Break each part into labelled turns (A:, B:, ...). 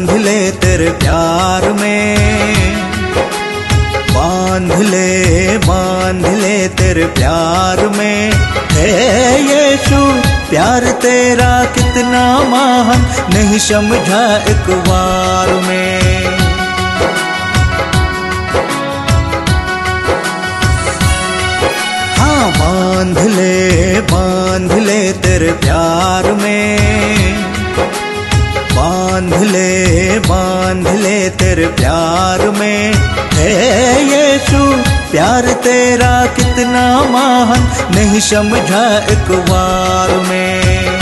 A: बांध ले तेरे प्यार में, बांध ले तेरे प्यार में। है यीशु प्यार तेरा कितना महान, नहीं समझा एक बार में। हाँ बांध ले तेरे प्यार में, बांध ले तेरे प्यार में। है यीशु प्यार तेरा कितना महान, नहीं समझा एक बार में।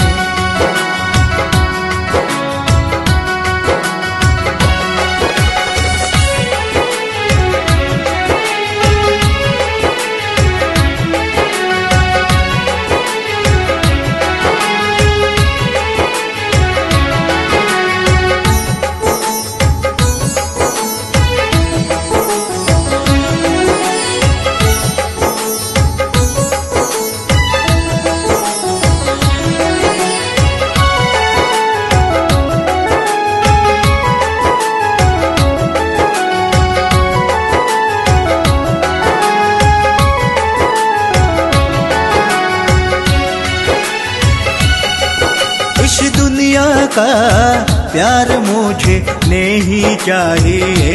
A: इस दुनिया का प्यार मुझे नहीं चाहिए,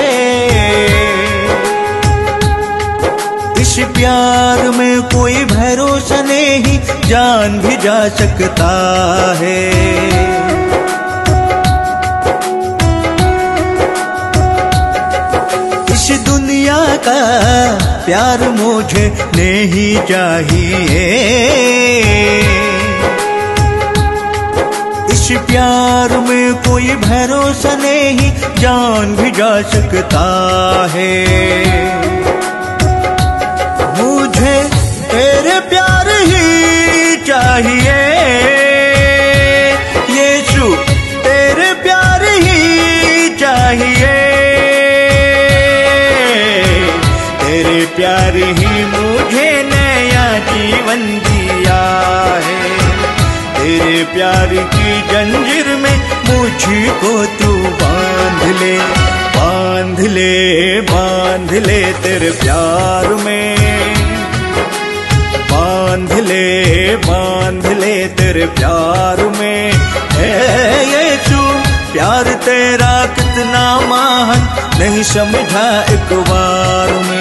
A: इस प्यार में कोई भरोसा नहीं, जान भी जा सकता है। इस दुनिया का प्यार मुझे नहीं चाहिए, इस प्यार में कोई भरोसा नहीं, जान भी जा सकता है। मुझे तेरे प्यार ही चाहिए यीशु, तेरे प्यार ही चाहिए, तेरे प्यार ही मुझे नया जीवन दिया है। तेरे प्यार की जंजीर में मुझको तू बांध ले तेरे प्यार में, बांध ले तेरे प्यार में। है यीशु प्यार तेरा कितना महान, नहीं समझा एक बार में।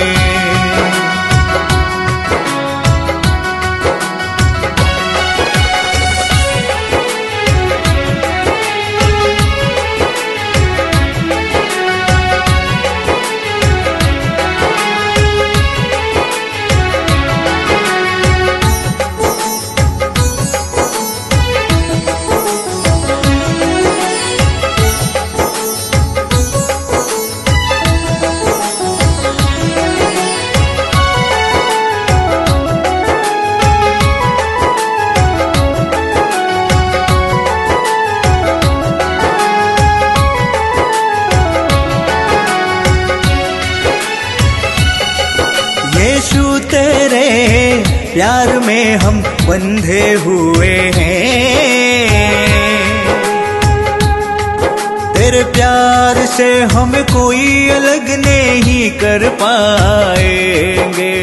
A: यीशु तेरे प्यार में हम बंधे हुए हैं, तेरे प्यार से हमें कोई अलग नहीं कर पाएंगे।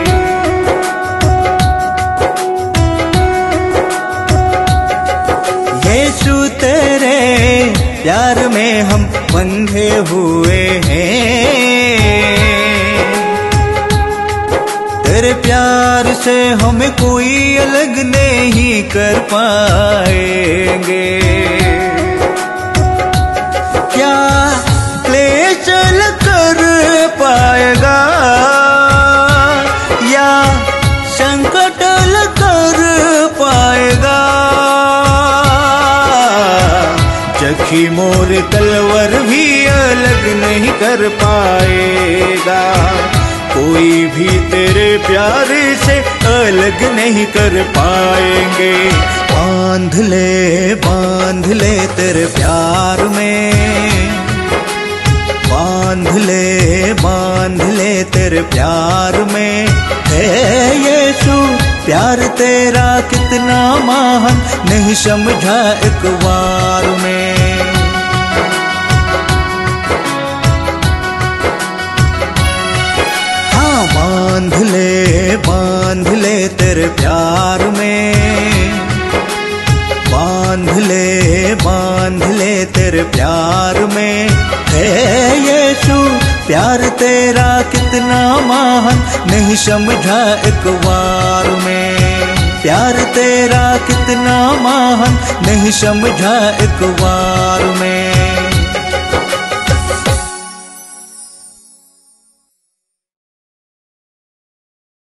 A: यीशु तेरे प्यार में हम बंधे हुए हैं, तेरे प्यार से हमें कोई अलग नहीं कर पाएंगे। क्या क्लेश कर पाएगा या संकट कर पाएगा, चखी मोर तलवार भी अलग नहीं कर पाएगा। कोई भी तेरे प्यार से अलग नहीं कर पाएंगे। बांध ले तेरे प्यार में, बांध ले तेरे प्यार में। है यीशु प्यार तेरा कितना महान, नहीं समझा एक बार में। बांध ले तेरे प्यार में, बांध ले तेरे प्यार में। हे यीशु प्यार तेरा कितना महान, नहीं समझा एक बार में। प्यार तेरा कितना महान, नहीं समझा एक बार में।